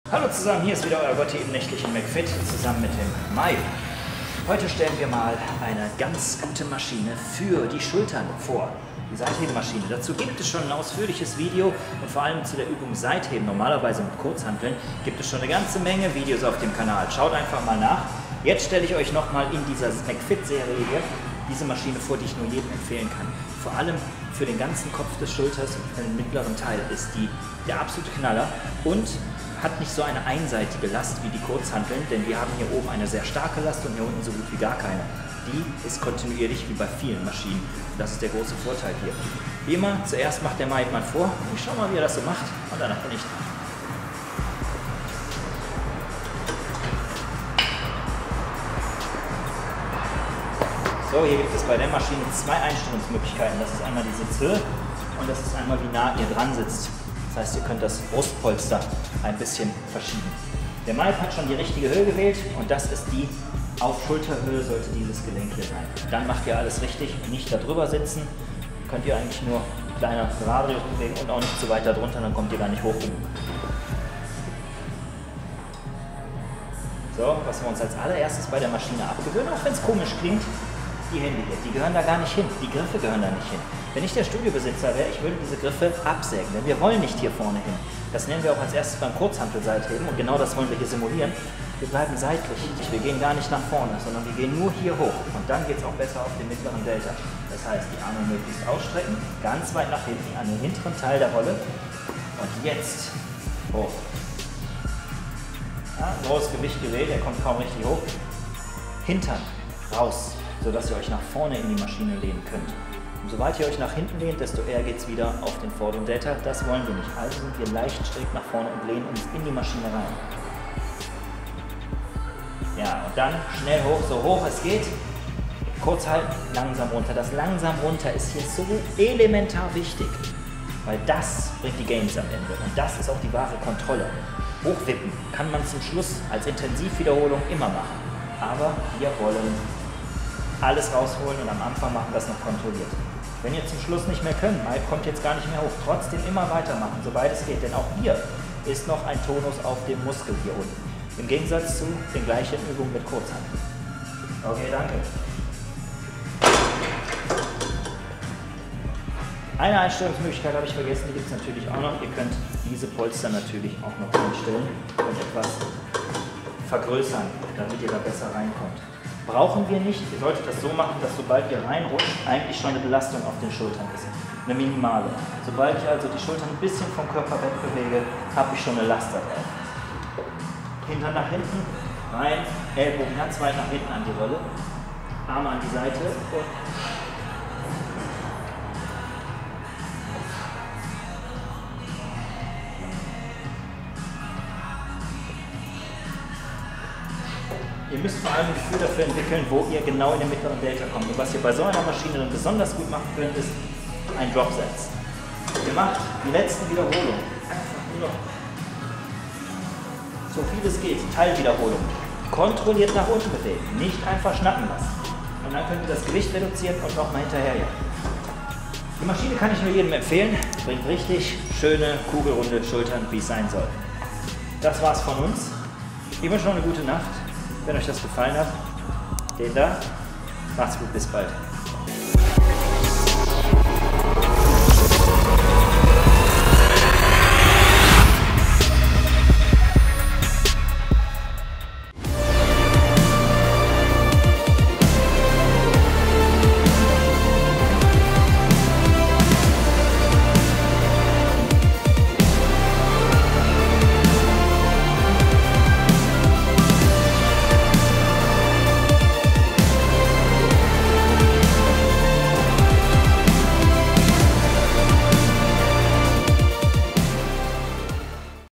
Hallo zusammen, hier ist wieder euer Gott im nächtlichen McFit zusammen mit dem Mai. Heute stellen wir mal eine ganz gute Maschine für die Schultern vor. Die Seithebemaschine. Dazu gibt es schon ein ausführliches Video und vor allem zu der Übung Seitheben, normalerweise mit Kurzhanteln, gibt es schon eine ganze Menge Videos auf dem Kanal. Schaut einfach mal nach. Jetzt stelle ich euch nochmal in dieser McFit-Serie hier diese Maschine vor, die ich nur jedem empfehlen kann. Vor allem für den ganzen Kopf des Schulters und für den mittleren Teil ist die der absolute Knaller und hat nicht so eine einseitige Last wie die Kurzhanteln, denn wir haben hier oben eine sehr starke Last und hier unten so gut wie gar keine. Die ist kontinuierlich wie bei vielen Maschinen. Das ist der große Vorteil hier. Wie immer, zuerst macht der Mike mal vor und ich schau mal, wie er das so macht und danach bin ich dran. So, hier gibt es bei der Maschine zwei Einstellungsmöglichkeiten. Das ist einmal die Sitzhöhe und das ist einmal, wie nah ihr dran sitzt. Das heißt, ihr könnt das Brustpolster ein bisschen verschieben. Der Mike hat schon die richtige Höhe gewählt und das ist die auf Schulterhöhe sollte dieses Gelenk hier sein. Dann macht ihr alles richtig, nicht da drüber sitzen. Könnt ihr eigentlich nur kleiner Radius bewegen und auch nicht zu weit da drunter, dann kommt ihr gar nicht hoch genug. So, was wir uns als allererstes bei der Maschine abgewöhnen, auch wenn es komisch klingt, die Hände hier, die gehören da gar nicht hin, die Griffe gehören da nicht hin. Wenn ich der Studiobesitzer wäre, ich würde diese Griffe absägen, denn wir wollen nicht hier vorne hin. Das nehmen wir auch als erstes beim Kurzhantelseitheben und genau das wollen wir hier simulieren. Wir bleiben seitlich, wir gehen gar nicht nach vorne, sondern wir gehen nur hier hoch und dann geht es auch besser auf den mittleren Delta. Das heißt, die Arme möglichst ausstrecken, ganz weit nach hinten an den hinteren Teil der Rolle und jetzt hoch. Ja, großes Gewicht gewählt, er kommt kaum richtig hoch. Hintern raus, sodass ihr euch nach vorne in die Maschine lehnen könnt. Und sobald ihr euch nach hinten lehnt, desto eher geht es wieder auf den vorderen Delta. Das wollen wir nicht. Also sind wir leicht schräg nach vorne und lehnen uns in die Maschine rein. Ja, und dann schnell hoch, so hoch es geht. Kurz halten, langsam runter. Das langsam runter ist hier so elementar wichtig, weil das bringt die Gains am Ende. Und das ist auch die wahre Kontrolle. Hochwippen kann man zum Schluss als Intensivwiederholung immer machen. Aber wir wollen alles rausholen und am Anfang machen wir das noch kontrolliert. Wenn ihr zum Schluss nicht mehr könnt, Mike kommt jetzt gar nicht mehr hoch, trotzdem immer weitermachen, soweit es geht, denn auch hier ist noch ein Tonus auf dem Muskel hier unten. Im Gegensatz zu den gleichen Übungen mit Kurzhanteln. Okay, danke. Eine Einstellungsmöglichkeit habe ich vergessen, die gibt es natürlich auch noch. Ihr könnt diese Polster natürlich auch noch einstellen und etwas vergrößern, damit ihr da besser reinkommt. Brauchen wir nicht. Ihr solltet das so machen, dass sobald ihr reinrutscht, eigentlich schon eine Belastung auf den Schultern ist. Eine minimale. Sobald ich also die Schultern ein bisschen vom Körper wegbewege, habe ich schon eine Last da drauf. Hintern nach hinten, rein, Ellbogen ganz weit nach hinten an die Rolle, Arme an die Seite und ihr müsst vor allem ein Gefühl dafür entwickeln, wo ihr genau in den mittleren Delta kommt. Und was ihr bei so einer Maschine dann besonders gut machen könnt, ist ein Dropsatz. Ihr macht die letzten Wiederholungen einfach nur noch so viel es geht, Teilwiederholung. Kontrolliert nach unten bewegen, nicht einfach schnappen lassen. Und dann könnt ihr das Gewicht reduzieren und nochmal hinterherjagen. Die Maschine kann ich nur jedem empfehlen, bringt richtig schöne, kugelrunde Schultern, wie es sein soll. Das war's von uns. Ich wünsche noch eine gute Nacht. Wenn euch das gefallen hat, den da. Macht's gut, bis bald.